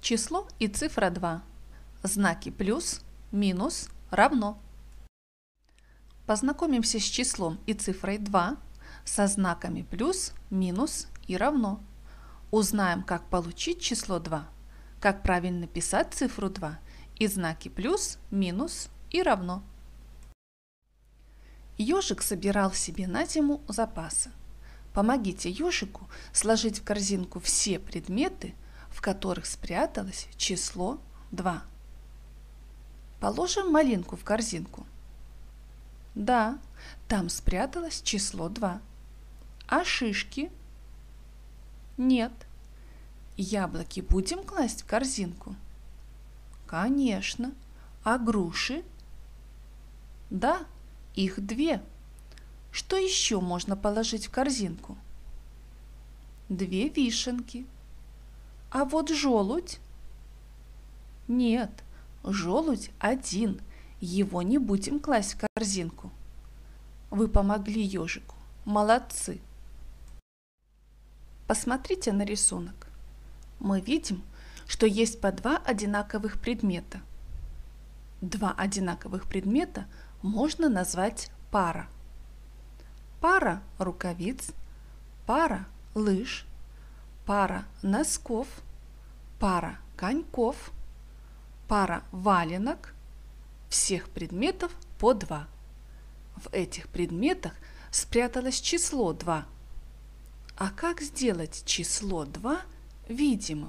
Число и цифра 2. Знаки плюс, минус, равно. Познакомимся с числом и цифрой 2, со знаками плюс, минус и равно. Узнаем, как получить число 2, как правильно писать цифру 2 и знаки плюс, минус и равно. Ежик собирал себе на зиму запасы. Помогите ежику сложить в корзинку все предметы, в которых спряталось число 2. Положим малинку в корзинку. Да, там спряталось число 2. А шишки? Нет. Яблоки будем класть в корзинку? Конечно. А груши? Да, их 2. Что еще можно положить в корзинку? 2 вишенки. А вот желудь? Нет, желудь 1. Его не будем класть в корзинку. Вы помогли ежику. Молодцы. Посмотрите на рисунок. Мы видим, что есть по 2 одинаковых предмета. 2 одинаковых предмета можно назвать пара. Пара рукавиц, пара лыж, пара носков, пара коньков, пара валенок. Всех предметов по 2. В этих предметах спряталось число 2. А как сделать число 2 видимым?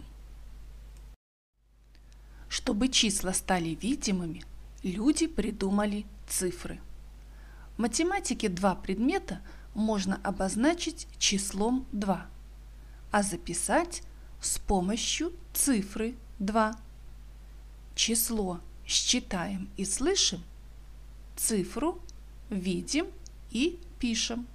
Чтобы числа стали видимыми, люди придумали цифры. В математике 2 предмета можно обозначить числом 2, а записать с помощью цифры 2. Число считаем и слышим, цифру видим и пишем.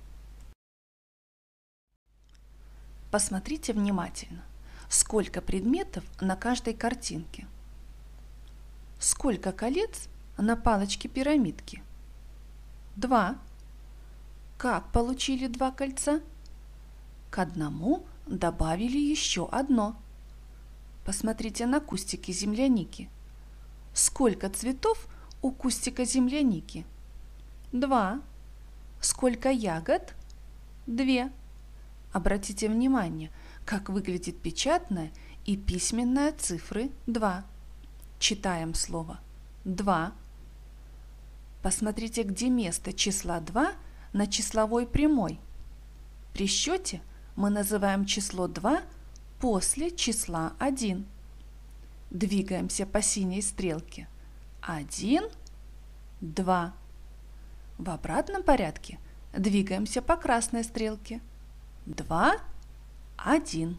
Посмотрите внимательно, сколько предметов на каждой картинке. Сколько колец на палочке пирамидки? 2. Как получили 2 кольца? К одному добавили еще одно. Посмотрите на кустики земляники. Сколько цветов у кустика земляники? 2. Сколько ягод? 2. Обратите внимание, как выглядит печатная и письменная цифры 2. Читаем слово 2. Посмотрите, где место числа 2 на числовой прямой. При счете мы называем число 2 после числа 1. Двигаемся по синей стрелке. 1, 2. В обратном порядке двигаемся по красной стрелке. 2, 1.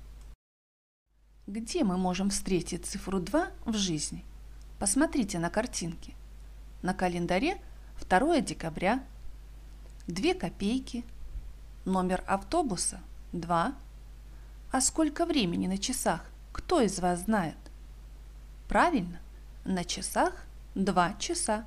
Где мы можем встретить цифру 2 в жизни? Посмотрите на картинки. На календаре 2 декабря, 2 копейки, номер автобуса 2. А сколько времени на часах, кто из вас знает? Правильно, на часах 2 часа.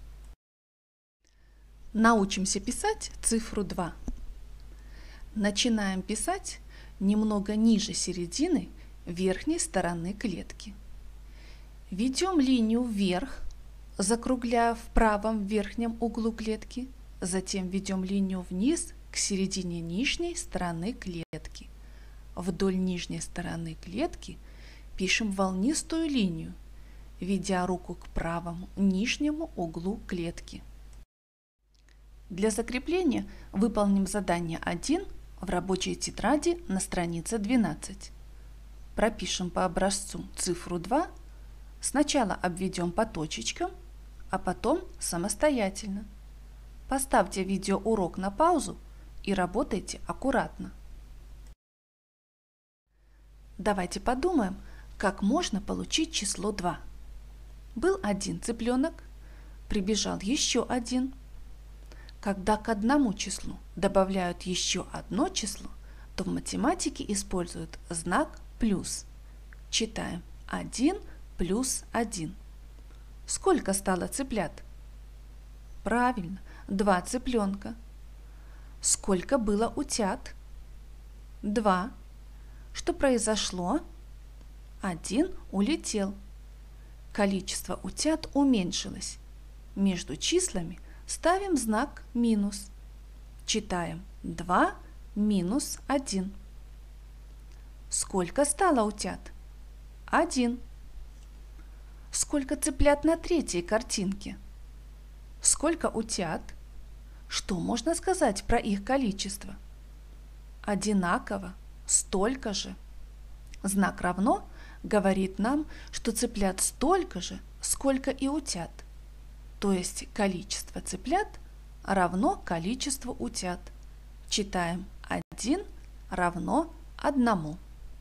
Научимся писать цифру 2. Начинаем писать немного ниже середины верхней стороны клетки. Ведем линию вверх, закругляя в правом верхнем углу клетки. Затем ведем линию вниз к середине нижней стороны клетки. Вдоль нижней стороны клетки пишем волнистую линию, ведя руку к правому нижнему углу клетки. Для закрепления выполним задание 1 в рабочей тетради на странице 12. Пропишем по образцу цифру 2, сначала обведем по точечкам, а потом самостоятельно. Поставьте видеоурок на паузу и работайте аккуратно. Давайте подумаем, как можно получить число 2. Был один цыпленок, прибежал еще один. Когда к одному числу добавляют еще одно число, то в математике используют знак плюс. Читаем 1 плюс 1. Сколько стало цыплят? Правильно, 2 цыпленка. Сколько было утят? 2. Что произошло? 1 улетел. Количество утят уменьшилось. Между числами ставим знак минус. Читаем 2 минус 1. Сколько стало утят? 1. Сколько цыплят на третьей картинке? Сколько утят? Что можно сказать про их количество? Одинаково, столько же. Знак равно говорит нам, что цыплят столько же, сколько и утят. То есть количество цыплят равно количеству утят. Читаем 1 равно 1.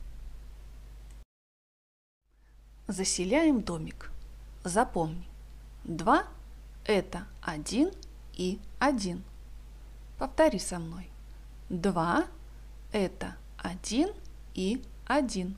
Заселяем домик. Запомни, 2 – это 1 и 1. Повтори со мной. 2 – это 1 и 1.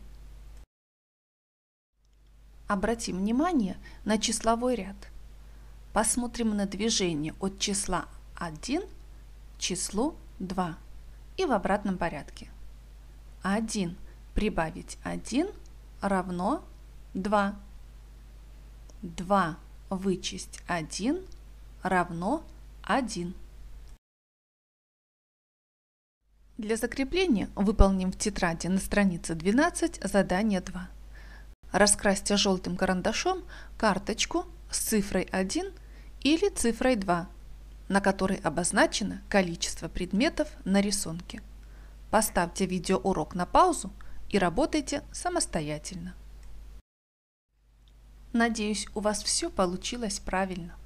Обратим внимание на числовой ряд. Посмотрим на движение от числа 1 к числу 2 и в обратном порядке. 1 прибавить 1 равно 2. 2 вычесть 1 равно 1. Для закрепления выполним в тетради на странице 12 задание 2. Раскрасьте желтым карандашом карточку с цифрой 1 или цифрой 2, на которой обозначено количество предметов на рисунке. Поставьте видеоурок на паузу и работайте самостоятельно. Надеюсь, у вас все получилось правильно.